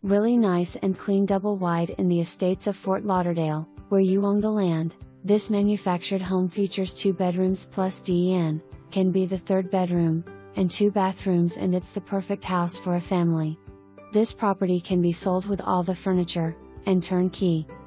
Really nice and clean double wide in the Estates of Fort Lauderdale, where you own the land. This manufactured home features 2 bedrooms plus den, can be the 3rd bedroom, and 2 bathrooms, and it's the perfect house for a family. This property can be sold with all the furniture, and turnkey.